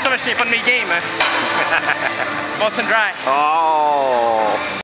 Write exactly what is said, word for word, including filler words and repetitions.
ça, je tiens pas de mes games. Hein. Boston Dry. Oh!